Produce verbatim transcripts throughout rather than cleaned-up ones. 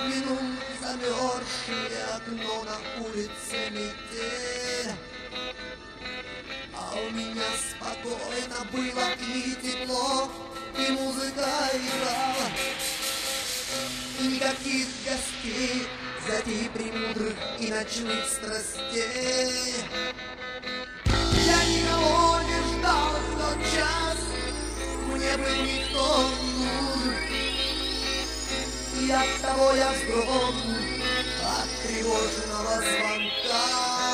Взглянул в замерзшее окно, на улице метель, а у меня спокойно было и тепло, и музыка играла, и никаких гостей, затей премудрых и ночных страстей. Я никого не ждал в тот час, мне бы никто не нужен, и оттого я вздрогнул от тревожного звонка.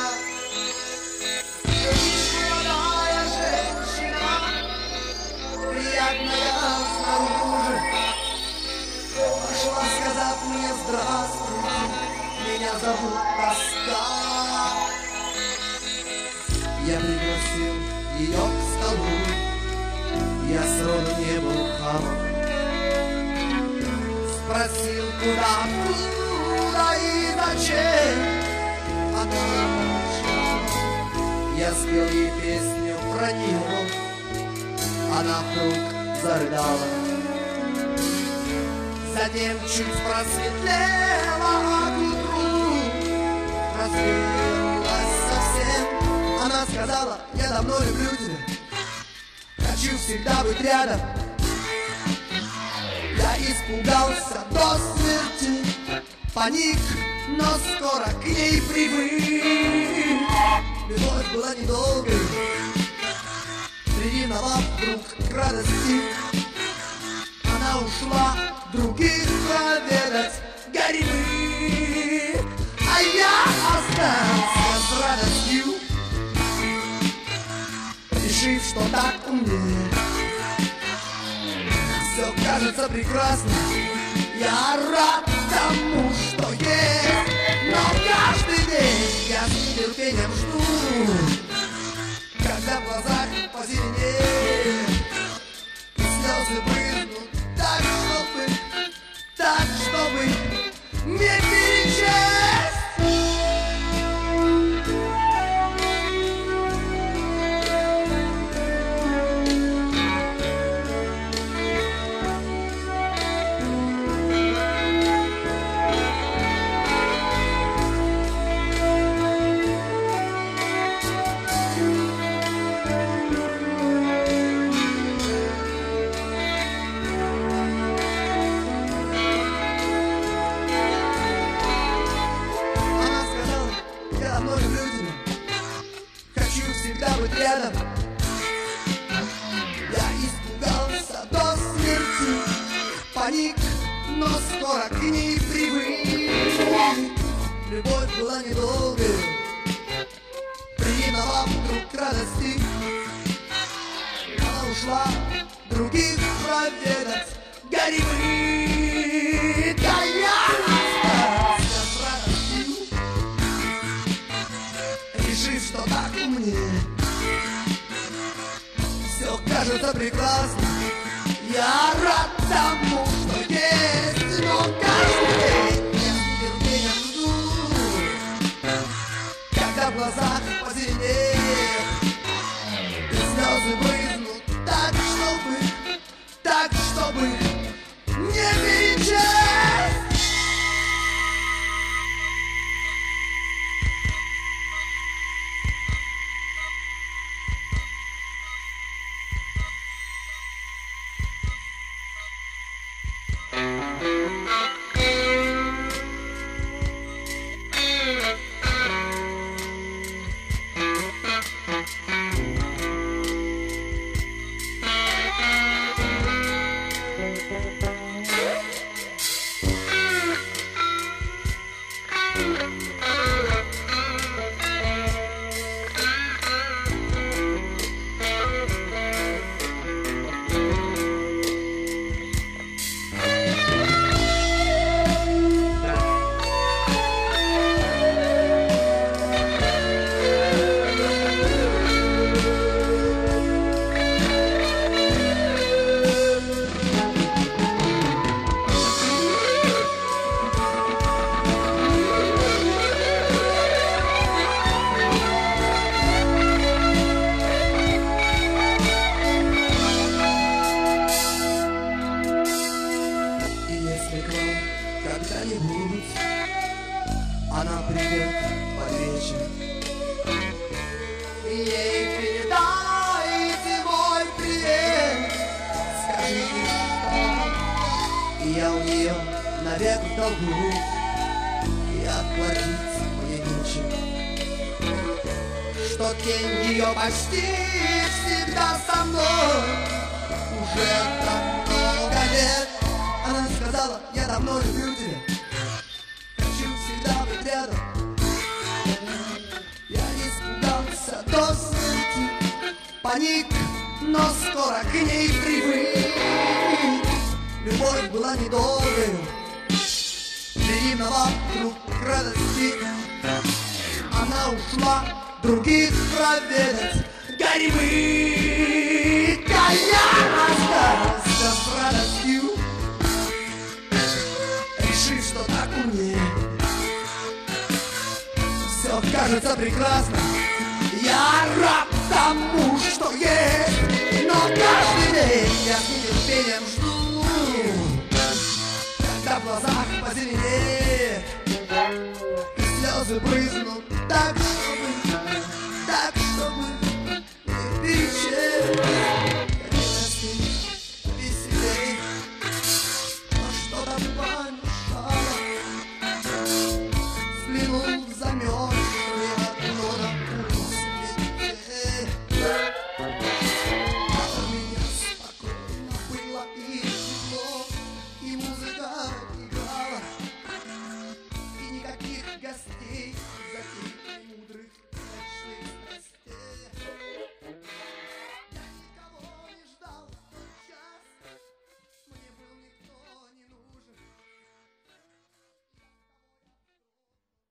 Лишь молодая женщина, приятная снаружи, пошла, сказав мне здравствуйте, меня зовут Тоска. Я пригласил ее к столу, я сроду не был хамом. Спросил, куда, куда и зачем. Она молчала. Я спел ей песню про него. Она вдруг зарыдала. Затем чуть просветлела, а к утру развеялась совсем. Она сказала, я давно люблю тебя, хочу всегда быть рядом. Я испугался до смерти, паник, но скоро к ней привык. Любовь была недолгой, приревновав вдруг к радости. Она ушла других проведать горемык, а я остался с радостью, решив, что так умнее. Все кажется прекрасно, я рад тому, что есть, но каждый день я с нетерпением жду, когда в глазах позеленеет и слезы брызнут так, чтобы, так, чтобы не перечесть. Рядом. Я испугался до смерти, паник, но скоро к ней привык. Любовь была недолгой, приновав вдруг к радости. Она ушла других проведать горемык, а я остался с радостью, решив, что так умнее. Все кажется прекрасно, я рад тому, что есть, но каждый день я с нетерпением жду, когда в глазах позеленеет и слезы брызнут так, чтобы, так, чтобы не перечесть. когда-нибудь она придет под вечер. Ей передайте мой привет, скажи, что я у нее навек в долгу, и отплатить мне нечем, что тень ее почти всегда со мной уже так много лет. Она сказала, я давно люблю тебя, хочу всегда быть рядом. Я испугался до смерти, паник, но скоро к ней привык. Любовь была недолгой, взаимно вокруг радости. Она ушла других проведать грибы, а я остался с радостью, решив, что так умнее. Все кажется прекрасно, я рад тому, что есть, но каждый день я с нетерпением жду, когда в глазах позеленеет и слезы брызнут так, чтобы, так, чтобы не перечесть.